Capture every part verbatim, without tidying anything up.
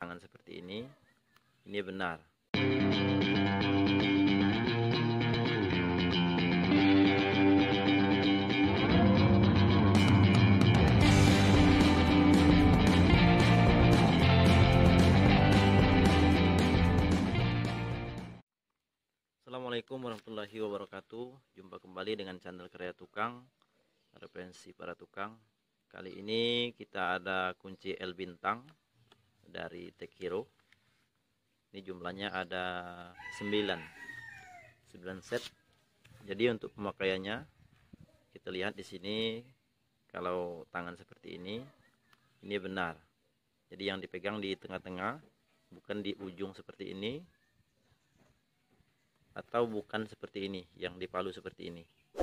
tangan seperti ini, ini benar. Assalamualaikum warahmatullahi wabarakatuh. Jumpa kembali dengan channel Karya Tukang, referensi para tukang. Kali ini kita ada kunci L bintang dari Tech Hero. Ini jumlahnya ada sembilan set. Jadi untuk pemakaiannya kita lihat di sini, kalau tangan seperti ini, ini benar. Jadi yang dipegang di tengah-tengah, bukan di ujung seperti ini, atau bukan seperti ini, yang dipalu seperti ini.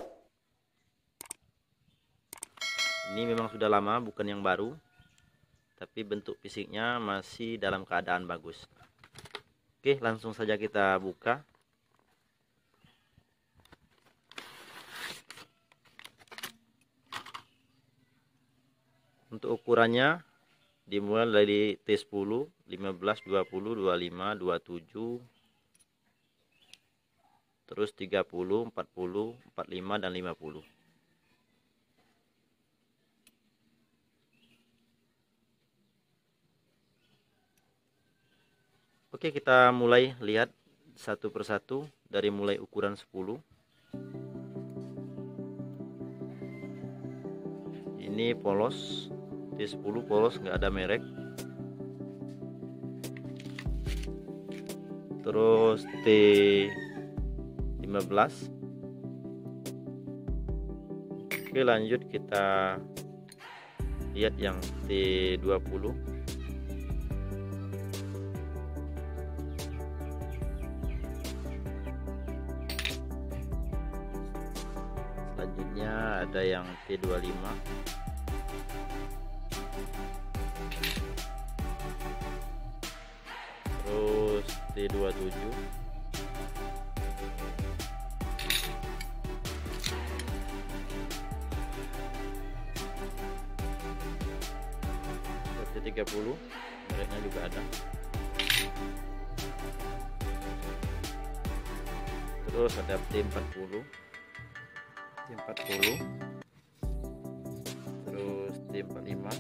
Ini memang sudah lama, bukan yang baru, tapi bentuk fisiknya masih dalam keadaan bagus. Oke, langsung saja kita buka. Untuk ukurannya dimulai dari T sepuluh, lima belas, dua puluh, dua puluh lima, dua puluh tujuh, terus tiga puluh, empat puluh, empat puluh lima, dan lima puluh. Oke, kita mulai lihat satu persatu dari mulai ukuran sepuluh. Ini polos, T sepuluh polos, nggak ada merek. Terus T lima belas. Oke, lanjut kita lihat yang T dua puluh. Selanjutnya ada yang T dua puluh lima. Terus T dua puluh tujuh. T tiga puluh, mereknya juga ada. Terus ada T empat puluh. T empat puluh. Terus T empat puluh lima.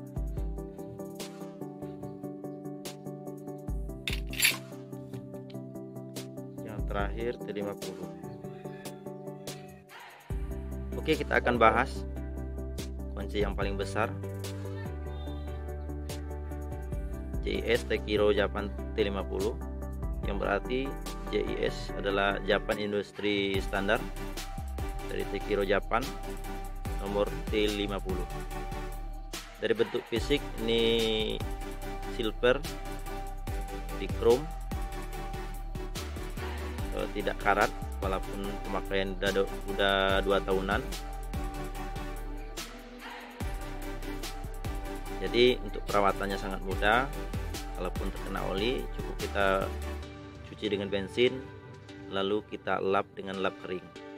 Yang terakhir T lima puluh. Oke, kita akan bahas kunci yang paling besar, J I S Tech Hero Japan T lima puluh, yang berarti J I S adalah Japan Industry Standard dari Tech Hero Japan, nomor T lima puluh. Dari bentuk fisik ini silver di chrome, e, tidak karat walaupun pemakaian udah, udah dua tahunan. Jadi untuk perawatannya sangat mudah. Kalaupun terkena oli, cukup kita cuci dengan bensin, lalu kita lap dengan lap kering.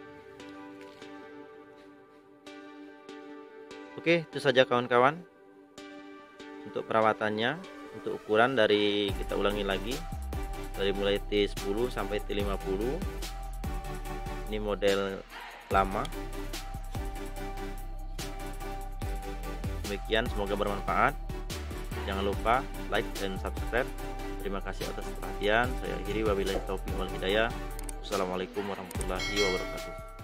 Oke, itu saja kawan-kawan untuk perawatannya. Untuk ukuran, dari kita ulangi lagi, dari mulai T sepuluh sampai T lima puluh. Ini model lama. Demikian, semoga bermanfaat. Jangan lupa like dan subscribe. Terima kasih atas perhatian. Saya akhiri, wabillahi taufiq wal hidayah. Wassalamualaikum warahmatullahi wabarakatuh.